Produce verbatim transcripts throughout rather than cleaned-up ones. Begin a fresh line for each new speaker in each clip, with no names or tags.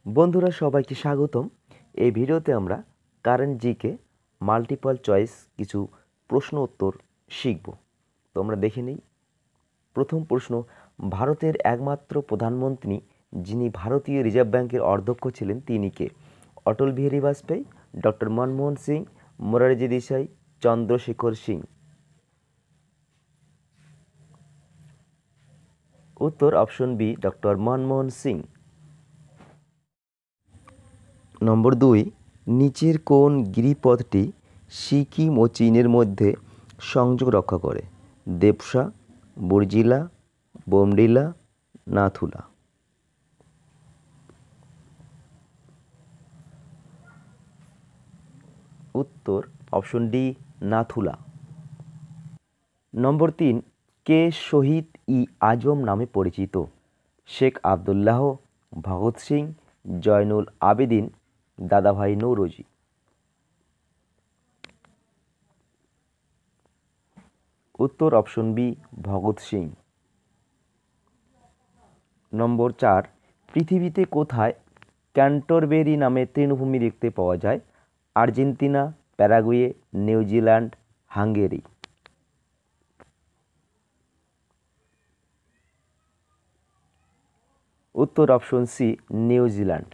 বন্ধুরা সবাইকে স্বাগতম। এই ভিডিওতে আমরা কারেন্ট জিকে মাল্টিপল চয়েস কিছু প্রশ্ন উত্তর শিখব। তো আমরা দেখে নিই। প্রথম প্রশ্ন, ভারতের একমাত্র প্রধানমন্ত্রী যিনি ভারতীয় রিজার্ভ ব্যাংকের অধ্যক্ষ ছিলেন তিনি কে? অটল বিহারী বাজপেয়ী, ডক্টর মনমোহন সিং, মোরারজি দেশাই, চন্দ্রশেখর সিং। উত্তর option B, doctor Manmohan Singh. Number দুই, নিচের কোন গিরিপথটি সিকিম ও চীনের মধ্যে সংযোগ রক্ষা করে? দেবসা, বর্জিলা, বোমডিলা, নাথুলা। উত্তর অপশন ডি, নাথুলা। নম্বর তিন, কে শহীদ ই আজম নামে পরিচিত? শেখ আবদুল্লাহ, ভগৎ সিং, জয়নুল আবেদিন, দাদাভাই নৌরোজি। উত্তর option B, Bhagat Singh. Number চার, পৃথিবীতে কোথায় ক্যান্টারবেরি নামে তৃণভূমি দেখতে পাওয়া যায়? Argentina, Paraguay, New Zealand, Hungary. উত্তর অপশন সি, নিউজিল্যান্ড।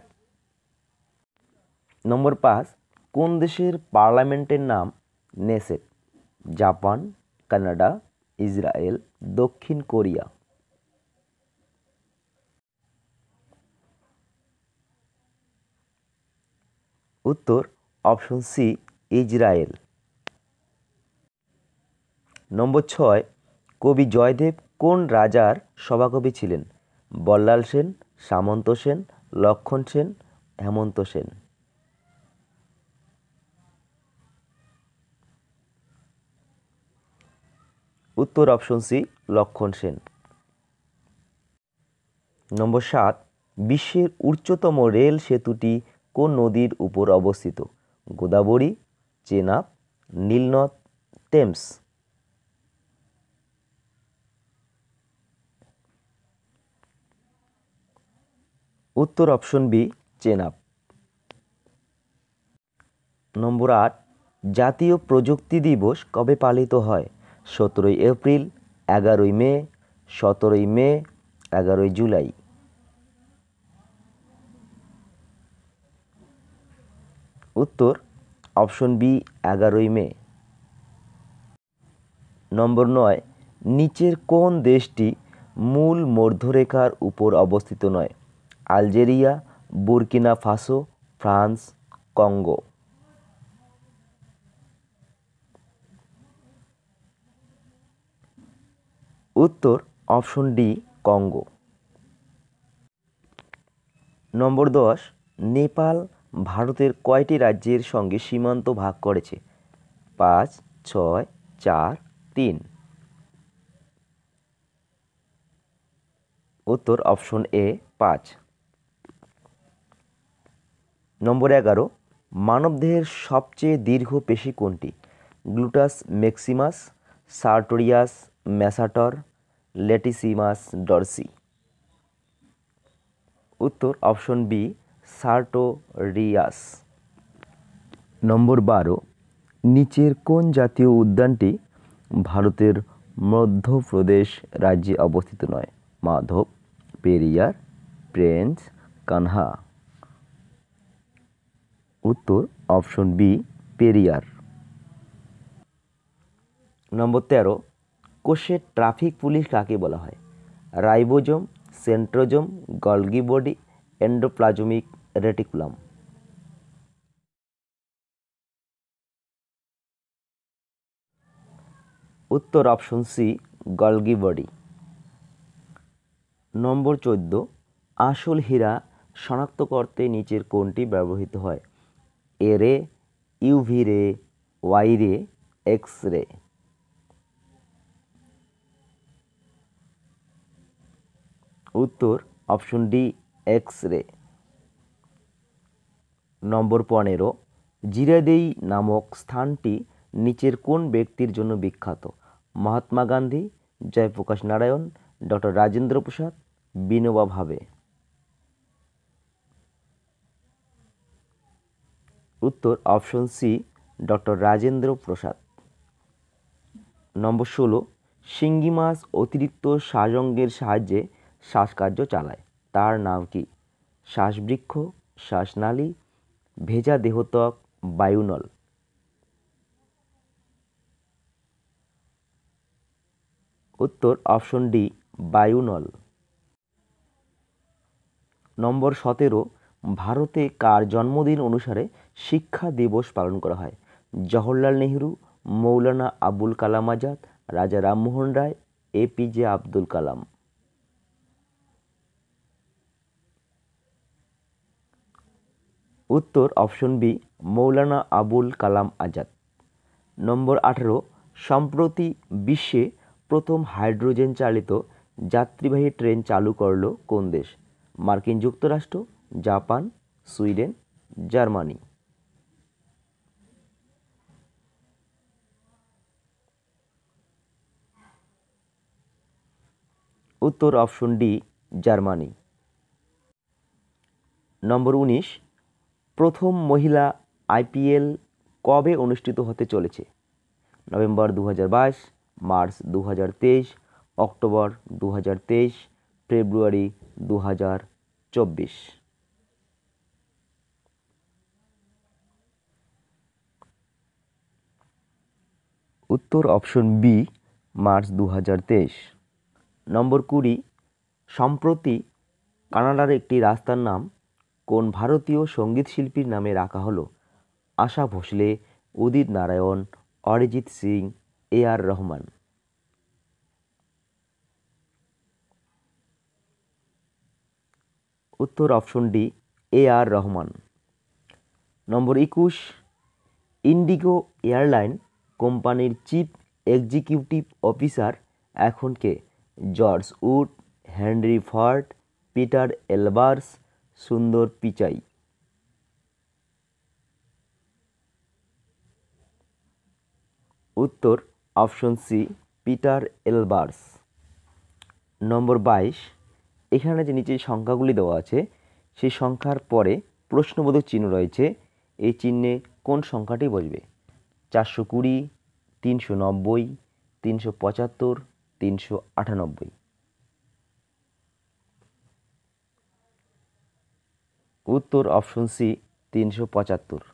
নম্বর পাঁচ, কোন দেশের পার্লামেন্টের নাম নেসেট? জাপান, কানাডা, ইসরায়েল, দক্ষিণ কোরিয়া। উত্তর অপশন সি, ইসরায়েল। নম্বর ছয়, কবি জয়দেব কোন রাজার সভাকবি ছিলেন? বল্লাল সেন, সামন্ত সেন, লক্ষণ সেন, হেমন্ত সেন। উত্তর অপশন সি, লক্ষণ সেন। নম্বর সাত, বিশ্বের উচ্চতম রেল সেতুটি কোন নদীর উপর অবস্থিত? গোদাবরী, চেনাব, নীলনদ, টেমস। উত্তর অপশন বি, চেনাব। নম্বর আট, জাতীয় প্রযুক্তি দিবস কবে পালিত হয়? সতেরোই এপ্রিল, এগারোই মে, সতেরোই মে, এগারোই জুলাই। উত্তর অপশন বি, এগারোই মে। নম্বর নয়, নিচের কোন দেশটি মূল মধ্যরেখার উপর অবস্থিত নয়? Algeria, Burkina Faso, France, Congo. উত্তর অপশন ডি, কঙ্গো। নম্বর দশ, নেপাল ভারতের কয়টি রাজ্যের সঙ্গে সীমান্ত ভাগ করেছে? পাঁচ, ছয়, চার, তিন। উত্তর অপশন এ, পাঁচ। নম্বর এগারো, মানবদেহের সবচেয়ে দীর্ঘ পেশি কোনটি? Gluteus maximus, sartorius masseter, latissimus dorsi. উত্তর অপশন বি, সার্টোরিয়াস। নম্বর বারো, নিচের কোন জাতীয় উদ্যানটি ভারতের মধ্যপ্রদেশ রাজ্যে অবস্থিত নয়? মাধব, পেরিয়ার, পেঞ্চ, কানহা। উত্তর অপশন বি, পেরিয়ার। নম্বর তেরো, কোষের ট্রাফিক পুলিশ কাকে বলা হয়? Ribosome, centrosome, Golgi body, endoplasmic reticulum. উত্তর option C, Golgi body. Number চোদ্দ, আসল হীরা শনাক্ত করতে নিচের কোনটি ব্যবহৃত হয়? এ রে, ইউভি রে, ওয়াই রে, এক্স রে। উত্তর অপশন ডি, এক্স রে। নম্বর পনেরো, জিরাদেই নামক স্থানটি নিচের কোন ব্যক্তির জন্য বিখ্যাত? মহাত্মা গান্ধী, জয়প্রকাশ নারায়ণ, ডক্টর রাজেন্দ্র প্রসাদ, বিনোবা ভাবে। উত্তর option C doctor Rajendra Prasad. Number ষোলো, শিঙ্গি মাছ অতিরিক্ত শ্বাসঙ্গের সাহায্যে শ্বাসকার্য চালায়, তার নাম কি? শ্বাসবৃক্ষ, শ্বাসনালী, ভেজা দেহত্বক, বায়ুনল। উত্তর অপশন ডি বায়ুনল। নম্বর সতেরো, ভারতে কার জন্মদিন অনুসারে শিক্ষা দিবস পালন করা হয়? জওহরলাল নেহরু, মৌলানা আবুল কালাম আজাদ, রাজা রামমোহন রায়, এপিজে আব্দুল কালাম। উত্তর option B Maulana Abul Kalam Azad. Number আঠেরো, সম্প্রতি বিশ্বে প্রথম হাইড্রোজেন চালিত যাত্রীবাহী ট্রেন চালু করল কোন দেশ? মার্কিন যুক্তরাষ্ট্র, জাপান, সুইডেন, জার্মানি। উত্তর অপশন ডি জার্মানি। নম্বর উনিশ, প্রথম মহিলা আইপিএল কবে অনুষ্ঠিত হতে চলেছে? নভেম্বর দু হাজার বাইশ, মার্চ দু হাজার তেইশ, অক্টোবর দু হাজার তেইশ, ফেব্রুয়ারি দু হাজার চব্বিশ। উত্তর অপশন বি মার্চ দু হাজার তেইশ। নম্বর কুড়ি, সম্প্রতি কানাডার একটি রাস্তার নাম কোন ভারতীয় সঙ্গীত শিল্পীর নামে রাখা হলো? আশা ভোসলে, উদিত নারায়ণ, অরিজিৎ সিং, এ আর রহমান। উত্তর option D A R Rahman. Number একুশ, ইন্ডিগো এয়ারলাইন কোম্পানির চিফ এক্সিকিউটিভ অফিসার এখন কে? George Wood, Henry Ford, Peter Elbers, Sundar Pichai. উত্তর option C Peter Elbers. Number বাইশ, এখানে যে নিচে সংখ্যাগুলি দেওয়া আছে সেই সংখ্যার পরে প্রশ্নবোধক চিহ্ন রয়েছে, এই চিহ্নে কোন সংখ্যাটি বসবে? চারশো কুড়ি, তিনশো নব্বই, তিনশো পঁচাত্তর, তিনশো আটানব্বই। উত্তর অপশন সি তিনশো পঁচাত্তর।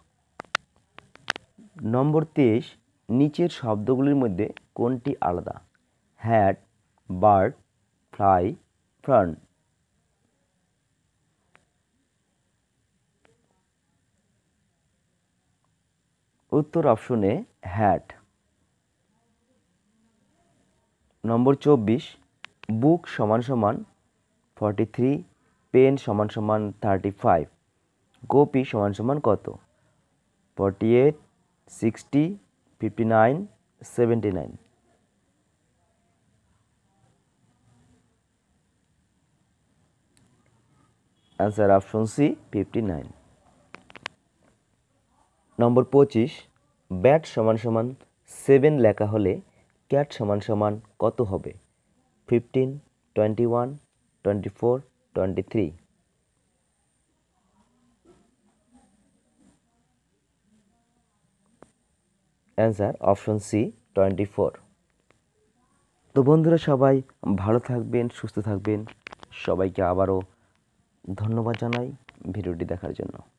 নম্বর তেইশ, নিচের শব্দগুলির মধ্যে কোনটি আলাদা? Hat, bird, fly, fern. উত্তর অপশনে হ্যাট। নম্বর চব্বিশ, বুক সমান সমান ফর্টি থ্রি, পেন সমান সমান থার্টি ফাইভ, গোপি সমান সমান কত? Forty eight, sixty, fifty nine, seventy nine. Answer option C fifty nine. Number পঁচিশ, ব্যাট সমান সমান সেভেন লেখা হলে ক্যাট সমান সমান কত হবে? Fifteen, twenty one, twenty four, twenty three. Answer option C twenty four. তো বন্ধুরা সবাই ভালো থাকবেন, সুস্থ থাকবেন। সবাইকে আবারও ধন্যবাদ জানাই ভিডিওটি দেখার জন্য।